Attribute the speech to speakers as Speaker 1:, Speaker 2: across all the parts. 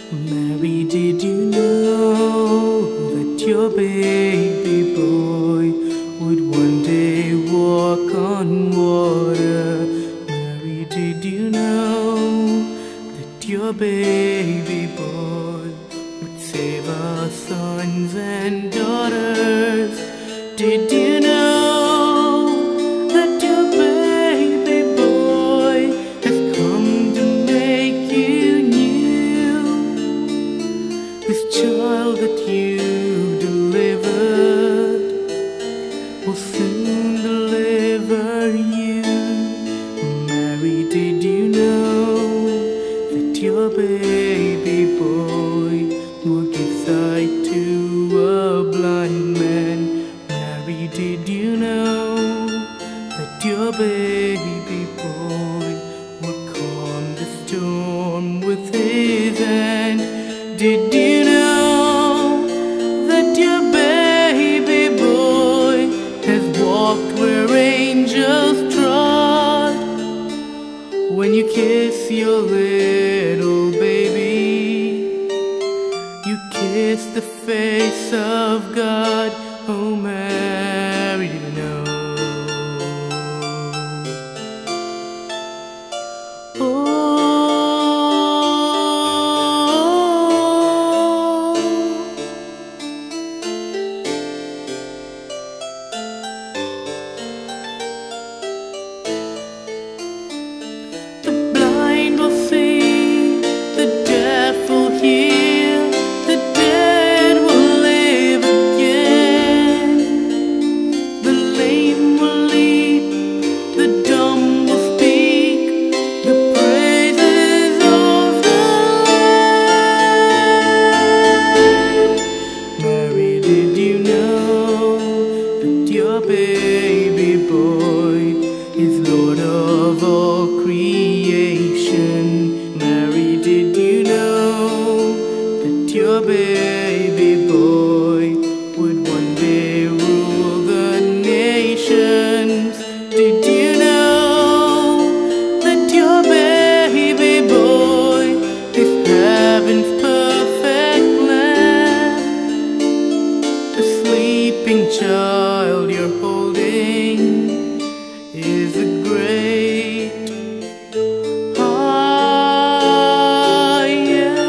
Speaker 1: Mary, did you know that your baby boy would one day walk on water? Mary, did you know that your baby boy would save our sons and daughters? Did you know that your baby boy has come to make you new? This child that you delivered will soon deliver you. Mary, did you know that your baby boy will give sight to a blind man? Mary, did you know that your baby boy would calm the storm with his hand? Did you know that your baby boy has walked where angels trod? When you kiss your little baby, you kiss the face of God. Oh, Mary, did you know? The blind will see, the deaf will hear, the dead will live again. The lame will leap, the dumb will speak, the praises of the Lamb. Mary, did you know that your baby boy is Lord of all creation? Mary, did you know that your baby boy would one day rule the nations? Did you know that your baby boy is heaven's perfect lamb? The sleeping child you're holding is a great I am.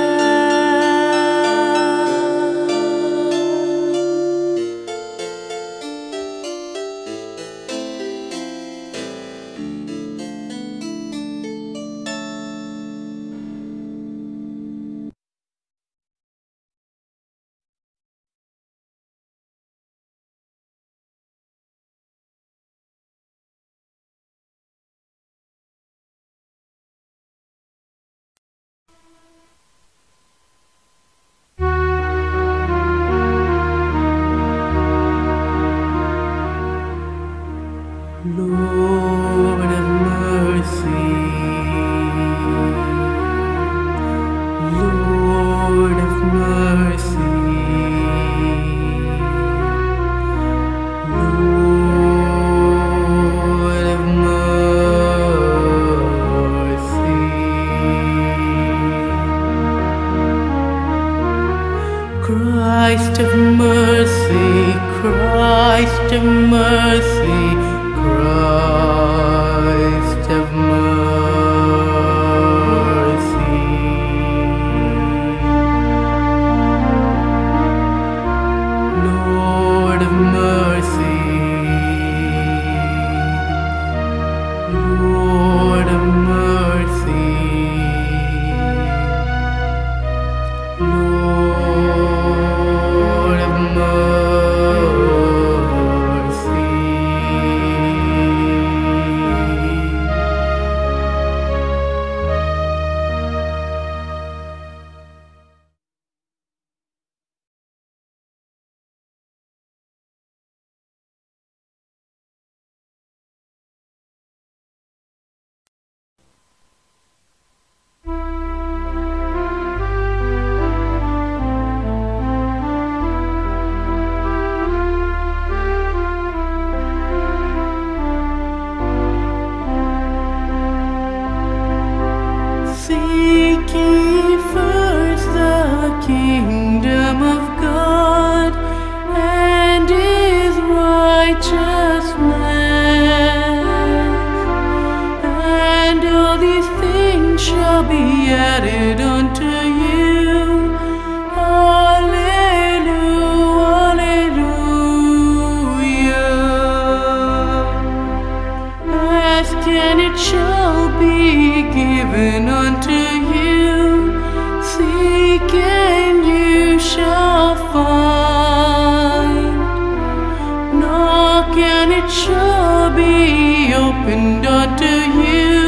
Speaker 1: Lord of mercy, Lord of mercy, Lord of mercy. Christ of mercy, Christ of mercy, Christ of mercy. Lord of mercy, Lord of mercy, Lord of mercy. kingdom of God and His righteousness, and all these things shall be added unto you. Alleluia, alleluia. Ask and it shall be given unto you. Seek and you shall find. Knock and it shall be opened unto you.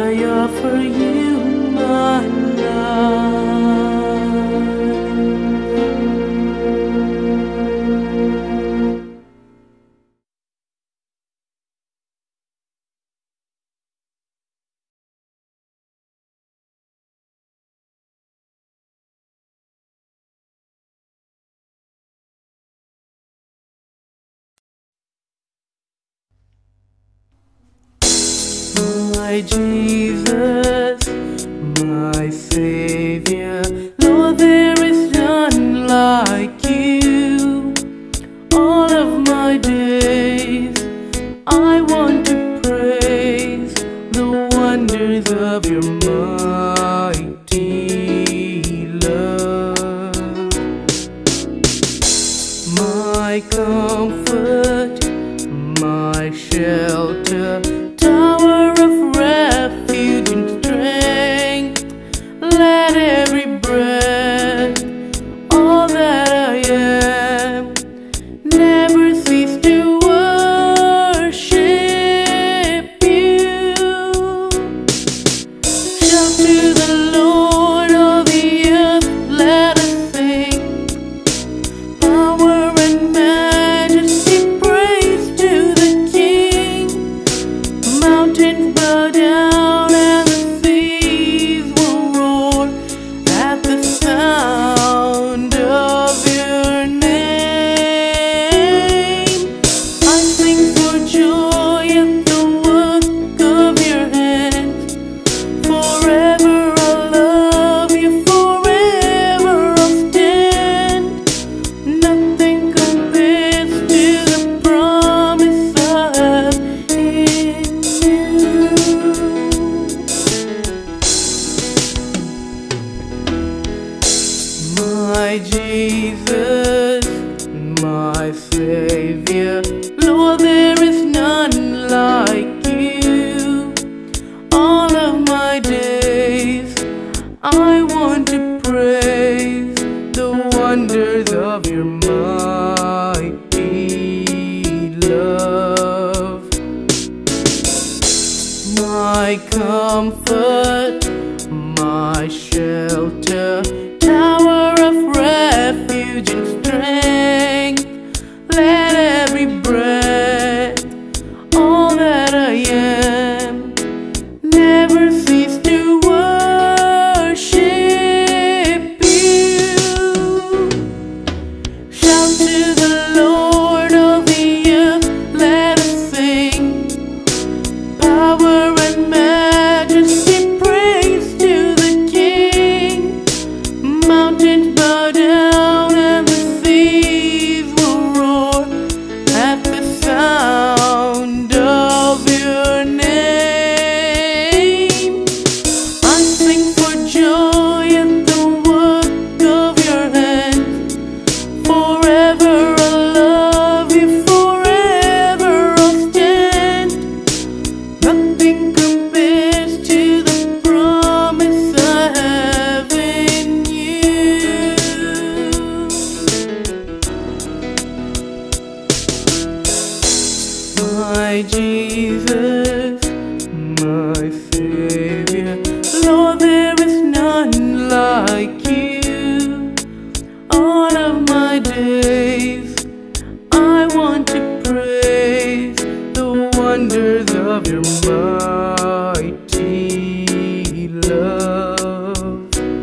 Speaker 1: I offer you my life. My Jesus, my Savior, Lord, there is none like you. All of my days I want to praise the wonders of your mighty love. My comfort, my shelter, tower of refuge and strength. Let every breath, all that I am, never cease to worship you. Shout to the Lord of the earth, let us sing. Power and majesty, praise to the King. Mountains bow down and the seas will roar at the sound of your name. I sing for joy at the work of your hands. Forever I'll love you, forever I'll stand. Nothing compares to the promise I have in you. My Jesus, my Savior, Lord, there is none like you. All of my days I want to praise the wonders of your mighty love. My comfort, my shelter, tower of refuge and strength. Let every breath, all that I am, never cease to worship you. Shout to the Lord of the earth, let us sing. Power and majesty, praise to the King. Mountains bow down and the seas will roar at the sound of your name. I sing for joy at the work of your hands. Forever I'll love you, forever I'll stand. Nothing compares to the promise I have in you. My Jesus, my Savior, Lord, there is none like you. All of my days I want to praise the wonders of your mighty love.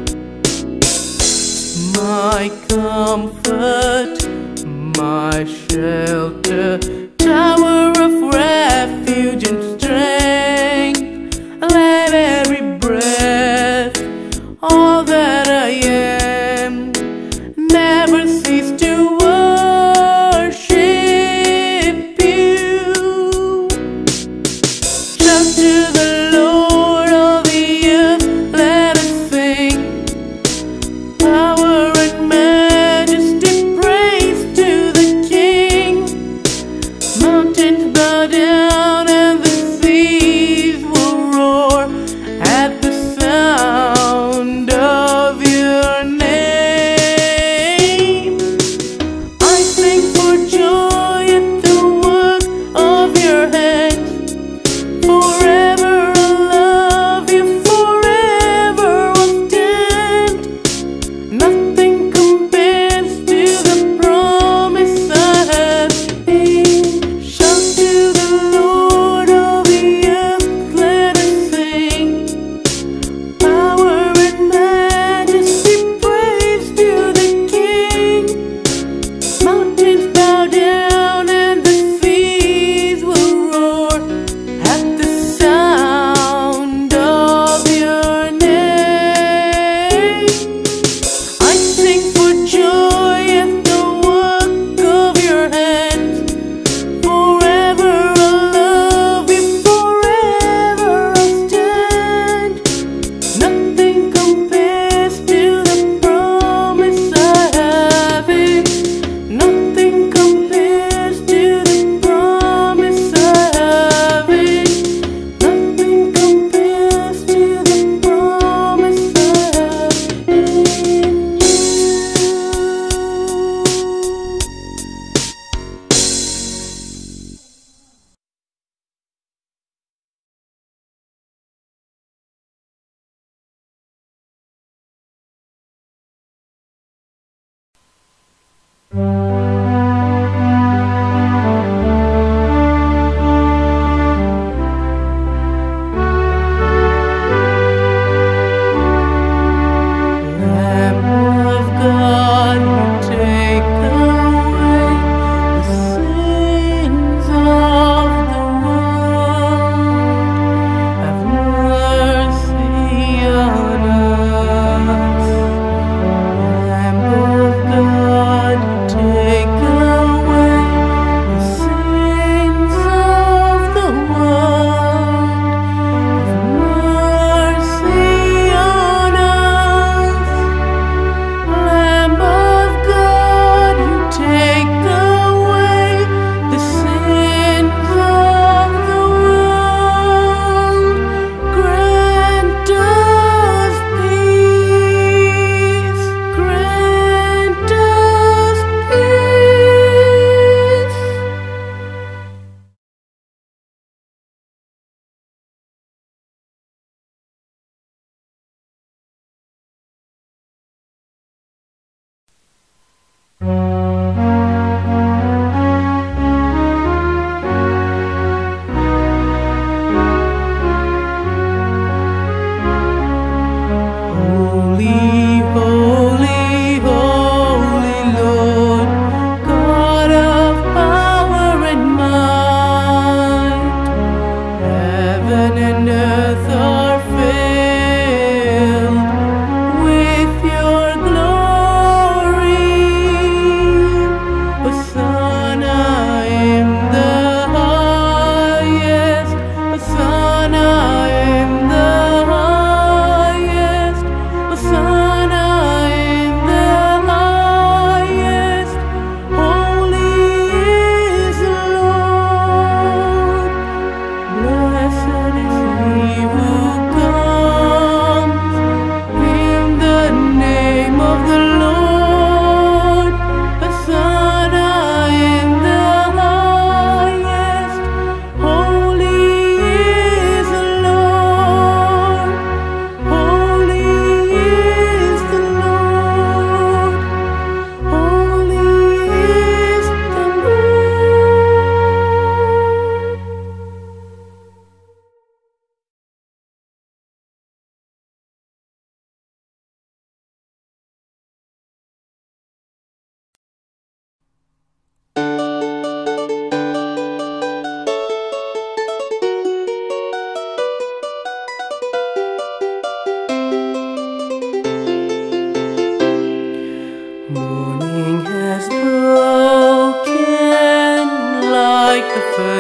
Speaker 1: My comfort, my shelter, tower of refuge and strength. Let every breath, all that I am, never cease to worship you. Shout to the Lord of the earth, let us sing. Power and majesty, praise to the King.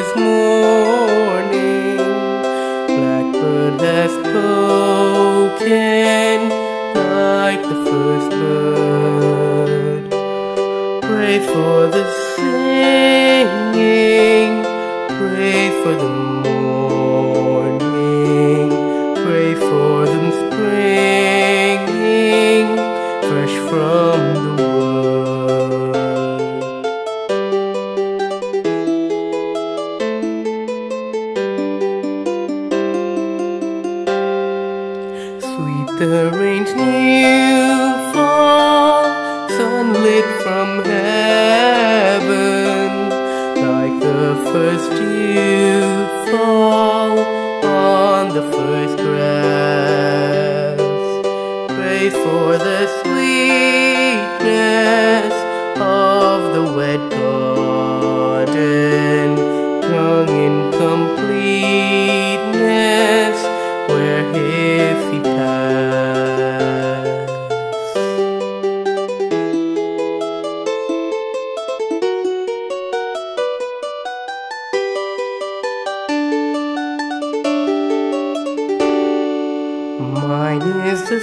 Speaker 1: first morning. Blackbird has spoken like the first bird. Pray for the singing, pray for the morning, pray for them springing fresh from the world. Sweet the rain's new fall, sunlit from heaven, like the first dew fall on the first grass. Pray for the sweetness of the wet garden, young in completeness, where if he passed. Mine is the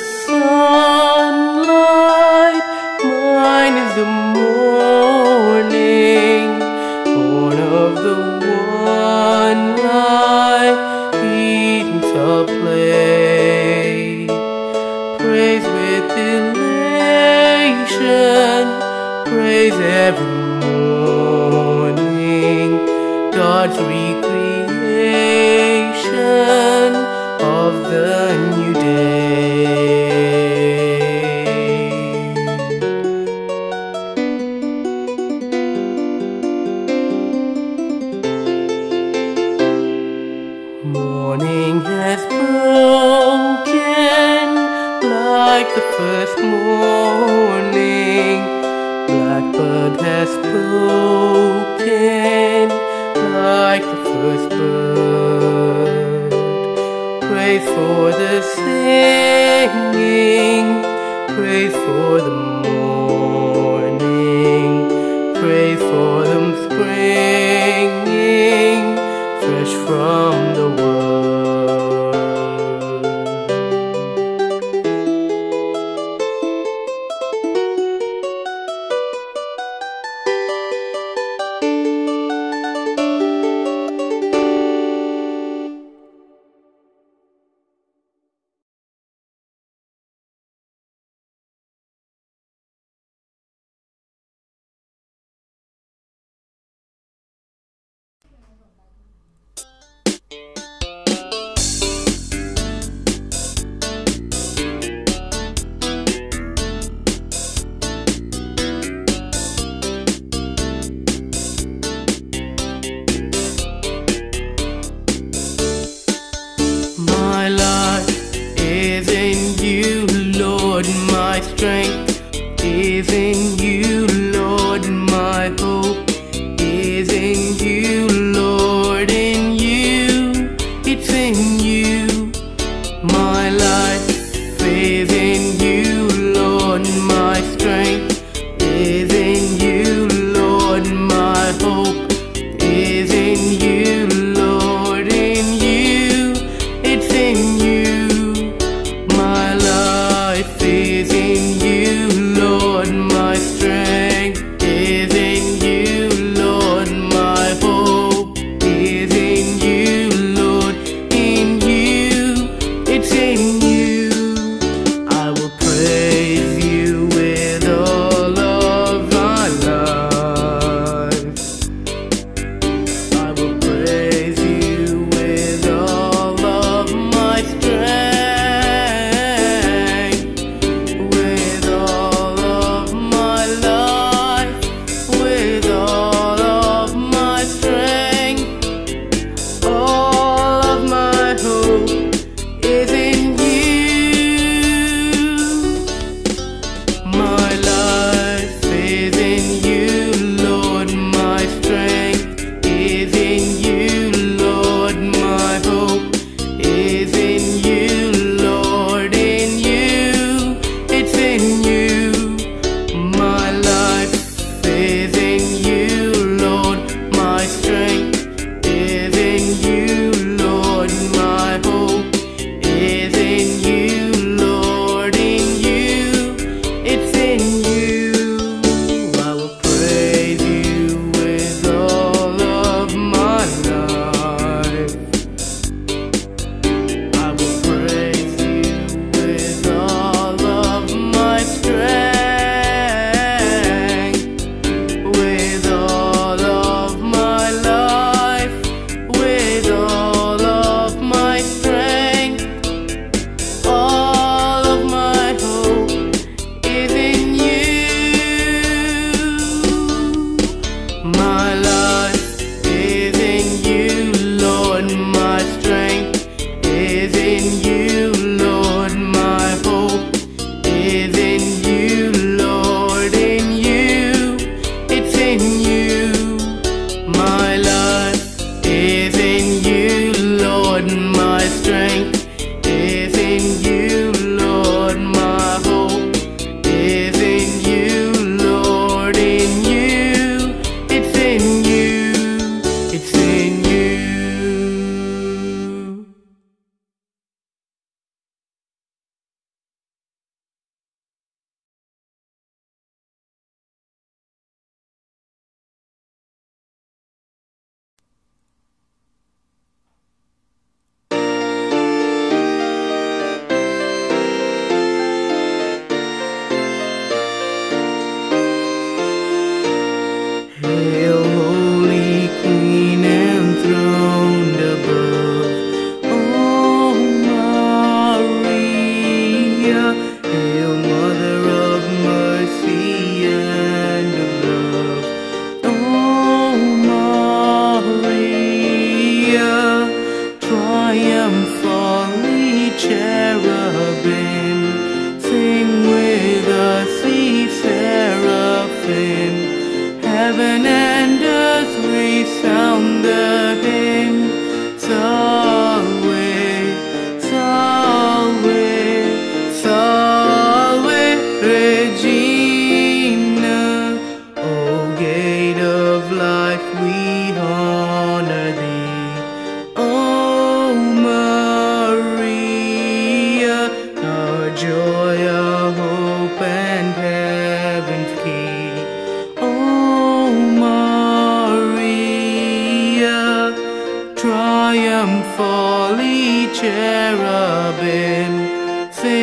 Speaker 1: sunlight, mine is the morning, born of the one light, Eden's our play. Praise with elation, praise every morning, God's recreation of the new day. Morning has broken like the first morning. Blackbird has spoken like the first bird. Pray for the singing, pray for the morning, pray for them springing fresh from the world. My life is in you, Lord. My strength is in you, Lord. My hope is in you, Lord. In you, it's in you. My life is in you, Lord. My strength is in you, Lord. My hope is in you, Lord. In you, it's in you. My life is in you, Lord. My strength is in you, Lord. My hope is in you, Lord. In you, it's in you. I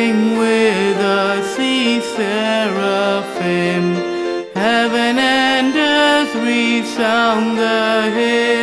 Speaker 1: sing with the seraphim. Heaven and earth resound the hymn.